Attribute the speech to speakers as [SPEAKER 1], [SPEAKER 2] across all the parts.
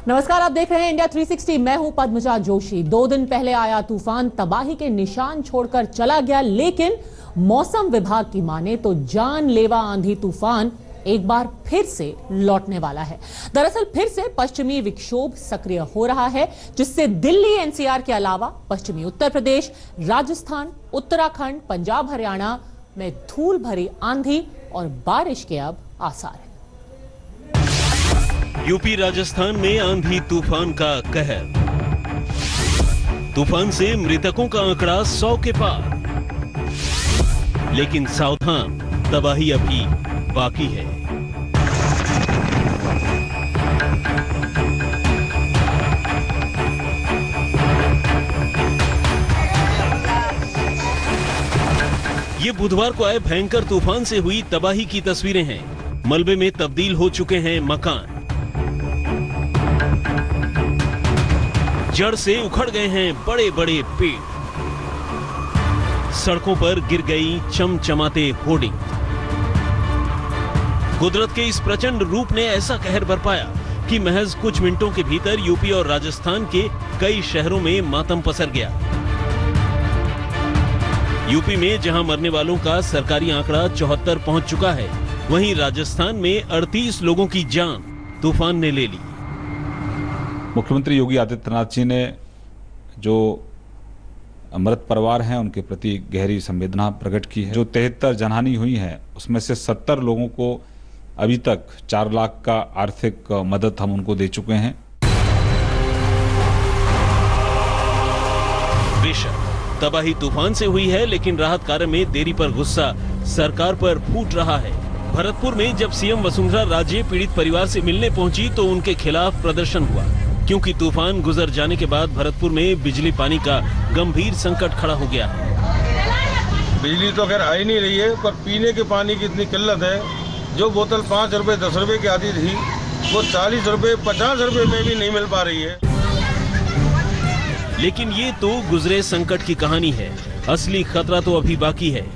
[SPEAKER 1] नमस्कार, आप देख रहे हैं इंडिया 360। मैं हूं पद्मजा जोशी। 2 दिन पहले आया तूफान तबाही के निशान छोड़कर चला गया, लेकिन मौसम विभाग की माने तो जानलेवा आंधी तूफान एक बार फिर से लौटने वाला है। दरअसल फिर से पश्चिमी विक्षोभ सक्रिय हो रहा है, जिससे दिल्ली एनसीआर के अलावा पश्चिमी उत्तर प्रदेश, राजस्थान, उत्तराखंड, पंजाब, हरियाणा में धूल भरी आंधी और बारिश के अब आसार हैं।
[SPEAKER 2] यूपी राजस्थान में आंधी तूफान का कहर। तूफान से मृतकों का आंकड़ा 100 के पार। लेकिन सावधान, तबाही अभी बाकी है। ये बुधवार को आए भयंकर तूफान से हुई तबाही की तस्वीरें हैं। मलबे में तब्दील हो चुके हैं मकान, जड़ से उखड़ गए हैं बड़े बड़े पेड़, सड़कों पर गिर गई चमचमाते होर्डिंग। कुदरत के इस प्रचंड रूप ने ऐसा कहर बरपाया कि महज कुछ मिनटों के भीतर यूपी और राजस्थान के कई शहरों में मातम पसर गया। यूपी में जहां मरने वालों का सरकारी आंकड़ा 74 पहुंच चुका है, वहीं राजस्थान में 38 लोगों की जान तूफान ने ले ली।
[SPEAKER 3] मुख्यमंत्री योगी आदित्यनाथ जी ने जो मृत परिवार हैं उनके प्रति गहरी संवेदना प्रकट की है। जो 73 जनहानि हुई है, उसमें से 70 लोगों को अभी तक 4 लाख का आर्थिक मदद हम उनको दे चुके हैं।
[SPEAKER 2] बेशक तबाही तूफान से हुई है, लेकिन राहत कार्य में देरी पर गुस्सा सरकार पर फूट रहा है। भरतपुर में जब सीएम वसुंधरा राजे पीड़ित परिवार से मिलने पहुंची तो उनके खिलाफ प्रदर्शन हुआ, क्योंकि तूफान गुजर जाने के बाद भरतपुर में बिजली पानी का गंभीर संकट खड़ा हो गया है।
[SPEAKER 4] बिजली तो खैर आ ही नहीं रही है, पर पीने के पानी की इतनी किल्लत है। जो बोतल 5 रुपए 10 रुपए की आती थी, वो 40 रुपए 50 रुपए में भी नहीं मिल पा रही है।
[SPEAKER 2] लेकिन ये तो गुजरे संकट की कहानी है, असली खतरा तो अभी बाकी है।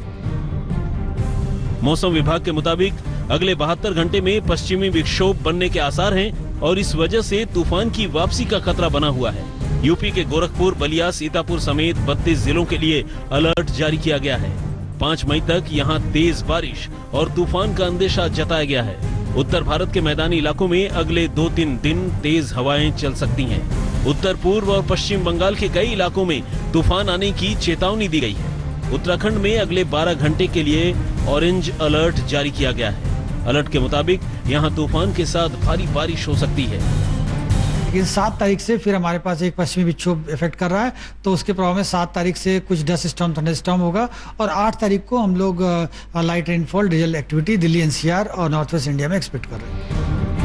[SPEAKER 2] मौसम विभाग के मुताबिक अगले 72 घंटे में पश्चिमी विक्षोभ बनने के आसार हैं और इस वजह से तूफान की वापसी का खतरा बना हुआ है। यूपी के गोरखपुर, बलिया, सीतापुर समेत 32 जिलों के लिए अलर्ट जारी किया गया है। 5 मई तक यहां तेज बारिश और तूफान का अंदेशा जताया गया है। उत्तर भारत के मैदानी इलाकों में अगले 2-3 दिन तेज हवाएं चल सकती हैं। उत्तर पूर्व और पश्चिम बंगाल के कई इलाकों में तूफान आने की चेतावनी दी गई है। उत्तराखंड में अगले 12 घंटे के लिए ऑरेंज अलर्ट जारी किया गया है। अलर्ट के मुताबिक यहां तूफान के साथ भारी बारिश हो सकती है।
[SPEAKER 5] लेकिन 7 तारीख से फिर हमारे पास एक पश्चिमी विक्षोभ इफेक्ट कर रहा है, तो उसके प्रभाव में 7 तारीख से कुछ डस्ट स्टॉर्म, थंडर स्टॉर्म होगा और 8 तारीख को हम लोग light rainfall, drizzle activity Delhi NCR और नॉर्थ वेस्ट इंडिया में एक्सपेक्ट कर रहे हैं।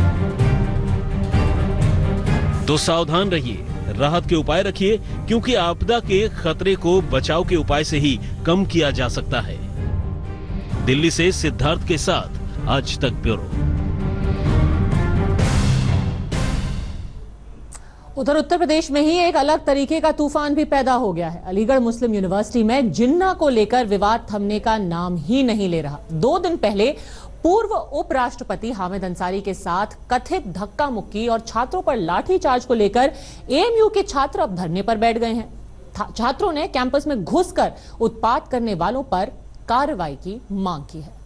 [SPEAKER 2] तो सावधान रहिए, राहत के उपाय रखिए, क्योंकि आपदा के खतरे को बचाव के उपाय से ही कम किया जा सकता है। दिल्ली से सिद्धार्थ के साथ आज तक ब्यूरो।
[SPEAKER 1] उधर उत्तर प्रदेश में ही एक अलग तरीके का तूफान भी पैदा हो गया है। अलीगढ़ मुस्लिम यूनिवर्सिटी में जिन्ना को लेकर विवाद थमने का नाम ही नहीं ले रहा। 2 दिन पहले पूर्व उपराष्ट्रपति हामिद अंसारी के साथ कथित धक्का मुक्की और छात्रों पर लाठीचार्ज को लेकर एएमयू के छात्र अब धरने पर बैठ गए हैं। छात्रों ने कैंपस में घुसकर उत्पात करने वालों पर कार्रवाई की मांग की है।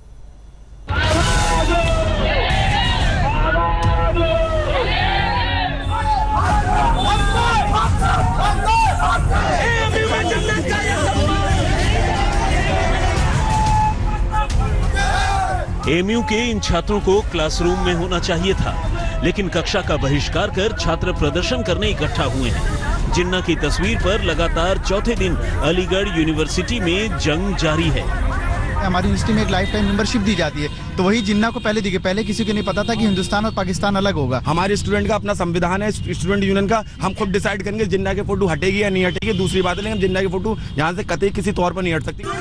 [SPEAKER 2] एएमयू के इन छात्रों को क्लासरूम में होना चाहिए था, लेकिन कक्षा का बहिष्कार कर छात्र प्रदर्शन करने इकट्ठा हुए हैं। जिन्ना की तस्वीर पर लगातार चौथे दिन अलीगढ़ यूनिवर्सिटी में जंग जारी है।
[SPEAKER 6] हमारी यूनिवर्सिटी में एक लाइफ टाइम मेंबरशिप दी जाती है, तो वही जिन्ना को पहले दी गई। पहले किसी को नहीं पता था कि हिंदुस्तान और पाकिस्तान अलग होगा।
[SPEAKER 7] हमारे स्टूडेंट का अपना संविधान है, स्टूडेंट यूनियन का, हम खुद डिसाइड करेंगे जिन्ना की फोटो हटेगी या नहीं हटेगी। दूसरी बात है, लेकिन जिन्ना की फोटो यहाँ से कतई किसी तौर पर नहीं हट सकती।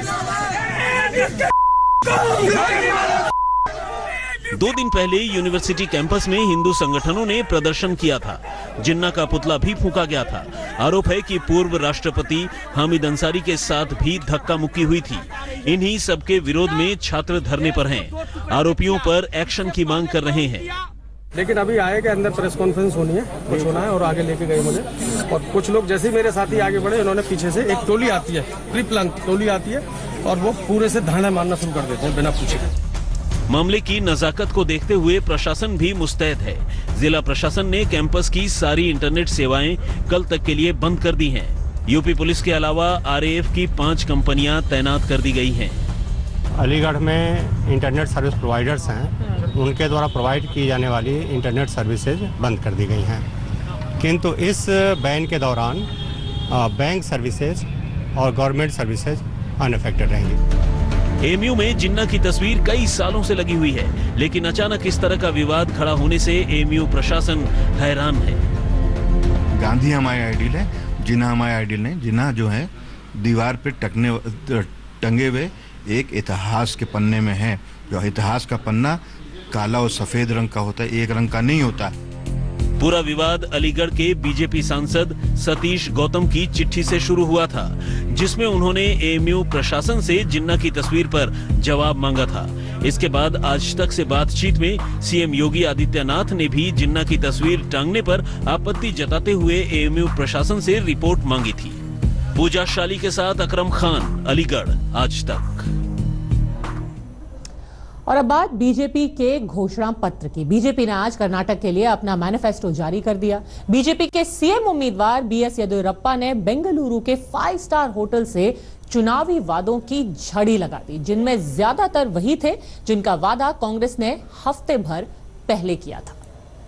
[SPEAKER 2] 2 दिन पहले यूनिवर्सिटी कैंपस में हिंदू संगठनों ने प्रदर्शन किया था। जिन्ना का पुतला भी फूंका गया था। आरोप है कि पूर्व राष्ट्रपति हामिद अंसारी के साथ भी धक्का मुक्की हुई थी। इन्हीं सबके विरोध में छात्र धरने पर हैं। आरोपियों पर एक्शन की मांग कर रहे हैं।
[SPEAKER 8] लेकिन अभी आए के अंदर प्रेस कॉन्फ्रेंस होनी है, कुछ होना है और आगे लेके गए मुझे। और कुछ लोग जैसे ही मेरे साथी आगे बढ़े, उन्होंने पीछे से एक टोली आती है, प्री प्लान टोली आती है और वो पूरे से धारणा मारना शुरू कर देते हैं बिना पूछे।
[SPEAKER 2] मामले की नजाकत को देखते हुए प्रशासन भी मुस्तैद है। जिला प्रशासन ने कैंपस की सारी इंटरनेट सेवाएं कल तक के लिए बंद कर दी हैं। यूपी पुलिस के अलावा RAF की 5 कंपनियां तैनात कर दी गई हैं।
[SPEAKER 9] अलीगढ़ में इंटरनेट सर्विस प्रोवाइडर्स हैं, उनके द्वारा प्रोवाइड की जाने वाली इंटरनेट सर्विसेज बंद कर दी गई हैं, किंतु इस बैन के दौरान बैंक सर्विसेज और गवर्नमेंट सर्विसेज अनअफेक्टेड रहेंगी।
[SPEAKER 2] AMU में जिन्ना की तस्वीर कई सालों से लगी हुई है, लेकिन अचानक इस तरह का विवाद खड़ा होने से AMU प्रशासन हैरान है।
[SPEAKER 10] गांधी हमारे आइडियल है, जिन्ना हमारे आइडियल नहीं। जिन्ना जो है दीवार पे टंगे हुए एक इतिहास के पन्ने में है। जो इतिहास का पन्ना काला और सफेद रंग का होता है, एक रंग का नहीं होता।
[SPEAKER 2] पूरा विवाद अलीगढ़ के बीजेपी सांसद सतीश गौतम की चिट्ठी से शुरू हुआ था, जिसमें उन्होंने AMU प्रशासन से जिन्ना की तस्वीर पर जवाब मांगा था। इसके बाद आज तक से बातचीत में CM योगी आदित्यनाथ ने भी जिन्ना की तस्वीर टांगने पर आपत्ति जताते हुए AMU प्रशासन से रिपोर्ट मांगी थी। पूजा शाली के साथ अकरम खान, अलीगढ़, आज तक।
[SPEAKER 1] और अब बात बीजेपी के घोषणा पत्र की। बीजेपी ने आज कर्नाटक के लिए अपना मैनिफेस्टो जारी कर दिया। बीजेपी के CM उम्मीदवार BS येदियुरप्पा ने बेंगलुरु के 5 स्टार होटल से चुनावी वादों की झड़ी लगा दी, जिनमें ज्यादातर वही थे जिनका वादा कांग्रेस ने हफ्ते भर पहले किया था।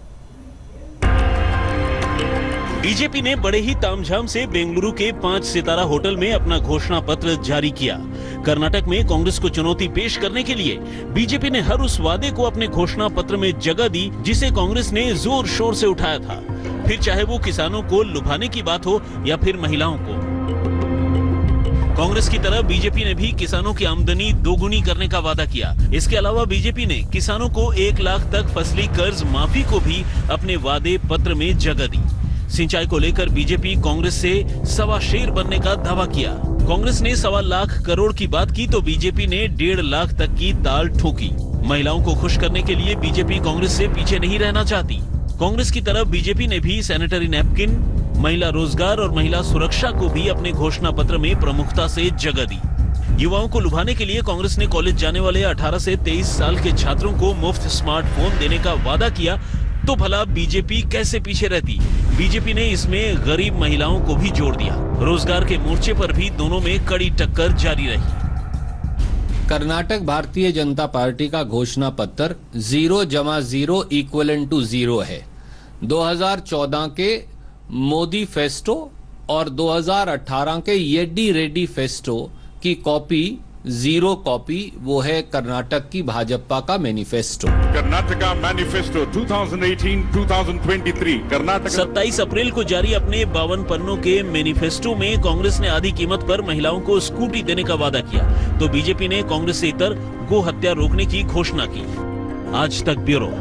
[SPEAKER 2] बीजेपी ने बड़े ही तामझाम से बेंगलुरु के 5 सितारा होटल में अपना घोषणा पत्र जारी किया। कर्नाटक में कांग्रेस को चुनौती पेश करने के लिए बीजेपी ने हर उस वादे को अपने घोषणा पत्र में जगह दी जिसे कांग्रेस ने जोर शोर से उठाया था, फिर चाहे वो किसानों को लुभाने की बात हो या फिर महिलाओं को। कांग्रेस की तरह बीजेपी ने भी किसानों की आमदनी दोगुनी करने का वादा किया। इसके अलावा बीजेपी ने किसानों को 1 लाख तक फसली कर्ज माफी को भी अपने वादे पत्र में जगह दी। सिंचाई को लेकर बीजेपी कांग्रेस से सवा शेर बनने का दावा किया। कांग्रेस ने 1.25 लाख करोड़ की बात की तो बीजेपी ने 1.5 लाख तक की ताल ठोकी। महिलाओं को खुश करने के लिए बीजेपी कांग्रेस से पीछे नहीं रहना चाहती। कांग्रेस की तरफ बीजेपी ने भी सैनिटरी नैपकिन, महिला रोजगार और महिला सुरक्षा को भी अपने घोषणा पत्र में प्रमुखता से जगह दी। युवाओं को लुभाने के लिए कांग्रेस ने कॉलेज जाने वाले 18 से 23 साल के छात्रों को मुफ्त स्मार्टफोन देने का वादा किया, तो भला बीजेपी कैसे पीछे रहती। बीजेपी ने इसमें गरीब महिलाओं को भी जोड़ दिया। रोजगार के मोर्चे पर भी दोनों में कड़ी टक्कर जारी रही।
[SPEAKER 11] कर्नाटक भारतीय जनता पार्टी का घोषणा पत्र 0 = 0 है। 2014 के मोदी फेस्टो और 2018 के येड्डी रेड्डी फेस्टो की कॉपी 0 कॉपी वो है कर्नाटक की भाजपा का मैनिफेस्टो।
[SPEAKER 12] कर्नाटका मैनिफेस्टो 2018-2023 कर्नाटक।
[SPEAKER 2] 27 अप्रैल को जारी अपने 52 पन्नों के मैनिफेस्टो में कांग्रेस ने आधी कीमत पर महिलाओं को स्कूटी देने का वादा किया, तो बीजेपी ने कांग्रेस से इतर गो हत्या रोकने की घोषणा की। आज तक ब्यूरो।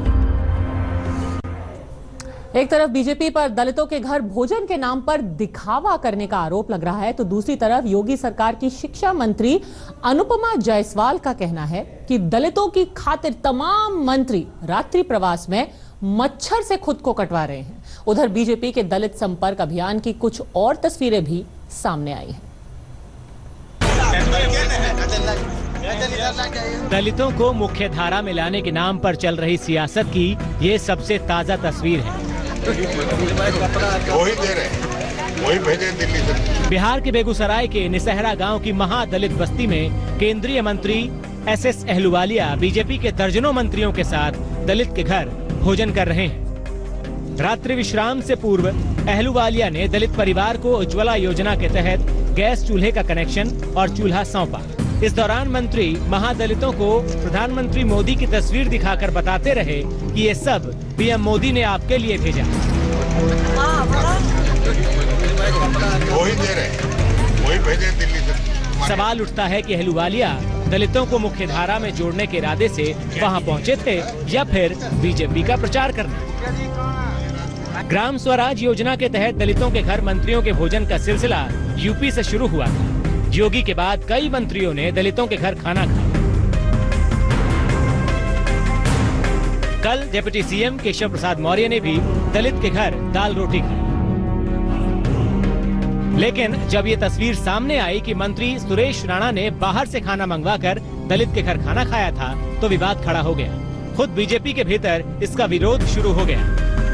[SPEAKER 1] एक तरफ बीजेपी पर दलितों के घर भोजन के नाम पर दिखावा करने का आरोप लग रहा है, तो दूसरी तरफ योगी सरकार की शिक्षा मंत्री अनुपमा जायसवाल का कहना है कि दलितों की खातिर तमाम मंत्री रात्रि प्रवास में मच्छर से खुद को कटवा रहे हैं। उधर बीजेपी के दलित संपर्क अभियान की कुछ और तस्वीरें भी सामने आई हैं।
[SPEAKER 13] दलितों को मुख्य धारा में लाने के नाम पर चल रही सियासत की ये सबसे ताजा तस्वीर है।
[SPEAKER 12] वही दे रहे, वही भेजे दिल्ली से।
[SPEAKER 13] बिहार के बेगूसराय के निसहरा गांव की महादलित बस्ती में केंद्रीय मंत्री SS अहलुवालिया बीजेपी के दर्जनों मंत्रियों के साथ दलित के घर भोजन कर रहे हैं। रात्रि विश्राम से पूर्व अहलुवालिया ने दलित परिवार को उज्ज्वला योजना के तहत गैस चूल्हे का कनेक्शन और चूल्हा सौंपा। इस दौरान मंत्री महादलितों को प्रधानमंत्री मोदी की तस्वीर दिखाकर बताते रहे कि ये सब PM मोदी ने आपके लिए भेजा।
[SPEAKER 12] वही दे रहे, वही भेजे दिल्ली से।
[SPEAKER 13] सवाल उठता है कि अहलुवालिया दलितों को मुख्य धारा में जोड़ने के इरादे से वहां पहुंचे थे या फिर बीजेपी का प्रचार करना। ग्राम स्वराज योजना के तहत दलितों के घर मंत्रियों के भोजन का सिलसिला यूपी से शुरू हुआ था। योगी के बाद कई मंत्रियों ने दलितों के घर खाना खाया। कल डिप्टी सीएम केशव प्रसाद मौर्य ने भी दलित के घर दाल रोटी खाई। लेकिन जब ये तस्वीर सामने आई कि मंत्री सुरेश राणा ने बाहर से खाना मंगवाकर दलित के घर खाना खाया था, तो विवाद खड़ा हो गया। खुद बीजेपी के भीतर इसका विरोध शुरू हो गया।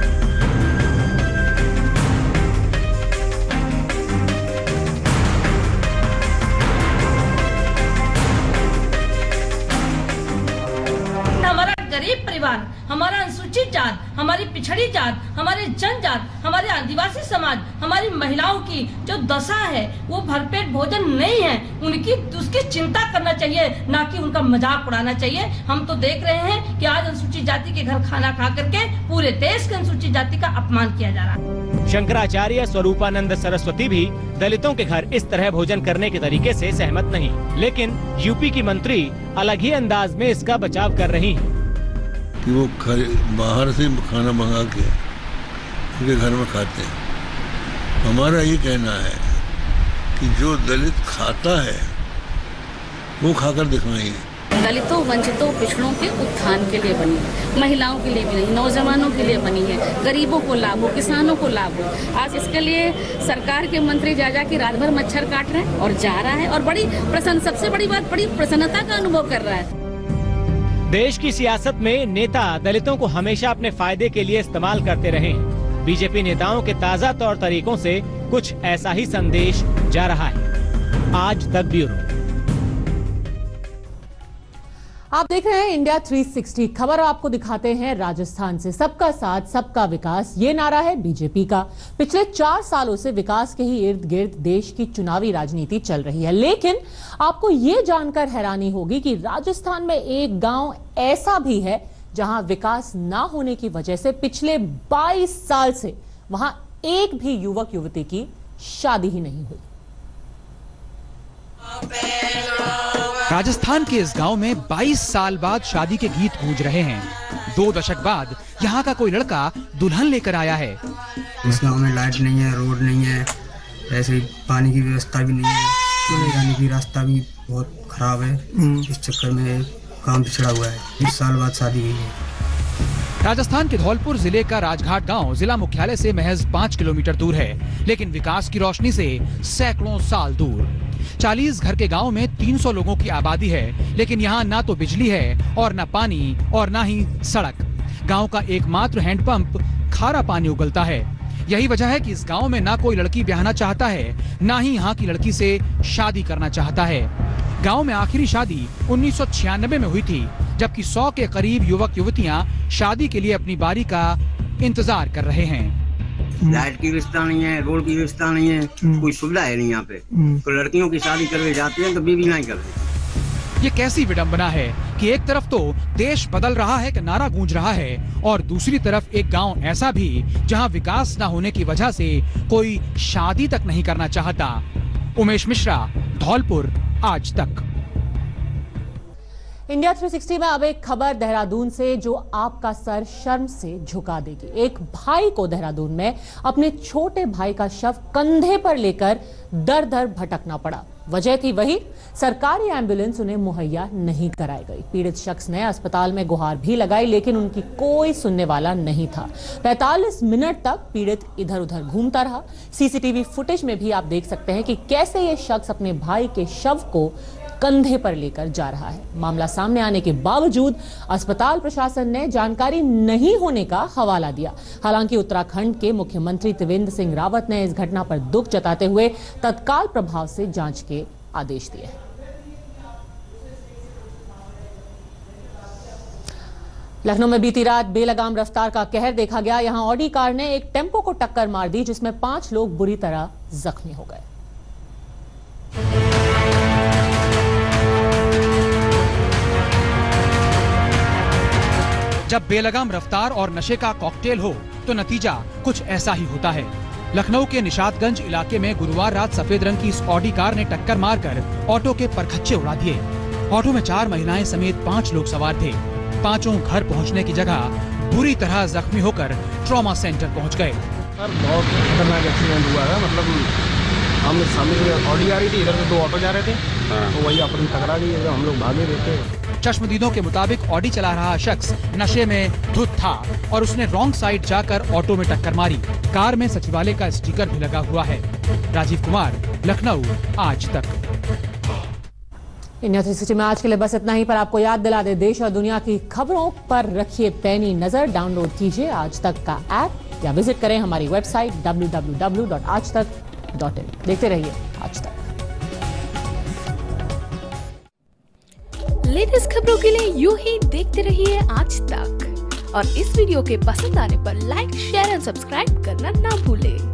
[SPEAKER 14] गरीब परिवार, हमारा अनुसूचित जात, हमारी पिछड़ी जात, हमारे जनजात, हमारे आदिवासी समाज, हमारी महिलाओं की जो दशा है वो भरपेट भोजन नहीं है, उसकी चिंता करना चाहिए, ना कि उनका मजाक उड़ाना चाहिए। हम तो देख रहे हैं कि आज अनुसूचित जाति के घर खाना खा करके पूरे देश के अनुसूचित जाति का अपमान किया जा रहा है।
[SPEAKER 13] शंकराचार्य स्वरूपानंद सरस्वती भी दलितों के घर इस तरह भोजन करने के तरीके से सहमत नहीं, लेकिन यूपी की मंत्री अलग ही अंदाज में इसका बचाव कर रही है
[SPEAKER 15] कि वो बाहर से खाना मंगा के उनके घर में खाते हैं। हमारा ये कहना है कि जो दलित खाता है वो खाकर दिखाएं।
[SPEAKER 16] दलितों, वंचितों, पिछड़ों के उत्थान के लिए बनी है, महिलाओं के लिए भी नहीं, नौजवानों के लिए बनी है, गरीबों को लाभ हो, किसानों को लाभ हो। आज इसके लिए सरकार के मंत्री जा के रात भर मच्छर काट रहे हैं और जा रहा है, और सबसे बड़ी बात, बड़ी प्रसन्नता का अनुभव कर रहा है।
[SPEAKER 13] देश की सियासत में नेता दलितों को हमेशा अपने फायदे के लिए इस्तेमाल करते रहे। बीजेपी नेताओं के ताजा तौर तरीकों से कुछ ऐसा ही संदेश जा रहा है। आज तक ब्यूरो।
[SPEAKER 1] आप देख रहे हैं इंडिया 360 खबर। आपको दिखाते हैं राजस्थान से। सबका साथ, सबका विकास, ये नारा है बीजेपी का। पिछले 4 सालों से विकास के ही इर्द गिर्द देश की चुनावी राजनीति चल रही है, लेकिन आपको ये जानकर हैरानी होगी कि राजस्थान में एक गांव ऐसा भी है जहां विकास ना होने की वजह से पिछले 22 साल से वहां एक भी युवक युवती की शादी ही नहीं हुई।
[SPEAKER 17] राजस्थान के इस गांव में 22 साल बाद शादी के गीत गूंज रहे हैं। 2 दशक बाद यहाँ का कोई लड़का दुल्हन लेकर आया है।
[SPEAKER 18] इस गांव में लाइट नहीं है, रोड नहीं है, ऐसे पानी की व्यवस्था भी नहीं है, आने जाने की रास्ता भी बहुत खराब है। इस चक्कर में काम पिछड़ा हुआ है। 20 साल बाद शादी हुई है।
[SPEAKER 17] राजस्थान के धौलपुर जिले का राजघाट गांव जिला मुख्यालय से महज 5 किलोमीटर दूर है, लेकिन विकास की रोशनी से सैकड़ों साल दूर। 40 घर के गांव में 300 लोगों की आबादी है, लेकिन यहाँ ना तो बिजली है और ना पानी और ना ही सड़क। गांव का एकमात्र हैंडपंप खारा पानी उगलता है। यही वजह है कि इस गांव में ना कोई लड़की ब्याहना चाहता है, ना ही यहाँ की लड़की से शादी करना चाहता है। गांव में आखिरी शादी 1996 में हुई थी, जबकि 100 के करीब युवक युवतियां शादी के लिए अपनी बारी का इंतजार कर रहे हैं।
[SPEAKER 18] लाइट की व्यवस्था नहीं है, रोड की व्यवस्था नहीं है, कोई सुविधा है नहीं यहाँ पे। तो लड़कियों की शादी करके जाते हैं तो बीवी नहीं करते।
[SPEAKER 17] ये कैसी विडंबना है कि एक तरफ तो देश बदल रहा है का नारा गूंज रहा है, और दूसरी तरफ एक गांव ऐसा भी जहां विकास न होने की वजह से कोई शादी तक नहीं करना चाहता। उमेश मिश्रा, धौलपुर, आज तक।
[SPEAKER 1] इंडिया 360 में अब एक खबर देहरादून से जो आपका सर शर्म से झुका देगी। एक भाई को देहरादून में अपने छोटे भाई का शव कंधे पर लेकर दर दर भटकना पड़ा। वजह थी वही, सरकारी एम्बुलेंस उन्हें मुहैया नहीं कराई गई। पीड़ित शख्स ने अस्पताल में गुहार भी लगाई, लेकिन उनकी कोई सुनने वाला नहीं था। 45 मिनट तक पीड़ित इधर उधर घूमता रहा। सीसीटीवी फुटेज में भी आप देख सकते हैं कि कैसे ये शख्स अपने भाई के शव को कंधे पर लेकर जा रहा है। मामला सामने आने के बावजूद अस्पताल प्रशासन ने जानकारी नहीं होने का हवाला दिया। हालांकि उत्तराखंड के मुख्यमंत्री त्रिवेंद्र सिंह रावत ने इस घटना पर दुख जताते हुए तत्काल प्रभाव से जांच के आदेश दिए। लखनऊ में बीती रात बेलगाम रफ्तार का कहर देखा गया। यहां ऑडी कार ने एक टेम्पो को टक्कर मार दी, जिसमें 5 लोग बुरी तरह जख्मी हो गए।
[SPEAKER 17] जब बेलगाम रफ्तार और नशे का कॉकटेल हो तो नतीजा कुछ ऐसा ही होता है। लखनऊ के निशातगंज इलाके में गुरुवार रात सफेद रंग की इस ऑडी कार ने टक्कर मारकर ऑटो के परखच्चे उड़ा दिए। ऑटो में 4 महिलाएं समेत 5 लोग सवार थे। पांचों घर पहुंचने की जगह बुरी तरह जख्मी होकर ट्रॉमा सेंटर पहुंच गए।
[SPEAKER 8] बहुत खतरनाक एक्सीडेंट हुआ है। मतलब हम सामने से ऑडी आ रही थी, इधर से 2 ऑटो जा रहे थे, तो वही आपस में टकरा गई। हम लोग भागे रहते।
[SPEAKER 17] चश्मदीदों के मुताबिक ऑडी चला रहा शख्स नशे में धुत था और उसने रॉन्ग साइड जाकर ऑटो में टक्कर मारी। कार में सचिवालय का स्टिकर भी लगा हुआ है। राजीव कुमार, लखनऊ, आज तक।
[SPEAKER 1] इंडिया 360 में आज के लिए बस इतना ही, पर आपको याद दिला दे, देश और दुनिया की खबरों पर रखिए पैनी नजर। डाउनलोड कीजिए आज तक का ऐप या विजिट करें हमारी वेबसाइट www.aajtak.in। देखते रहिए आज तक।
[SPEAKER 19] लेटेस्ट खबरों के लिए यूं ही देखते रहिए आज तक, और इस वीडियो के पसंद आने पर लाइक, शेयर एंड सब्सक्राइब करना ना भूलें।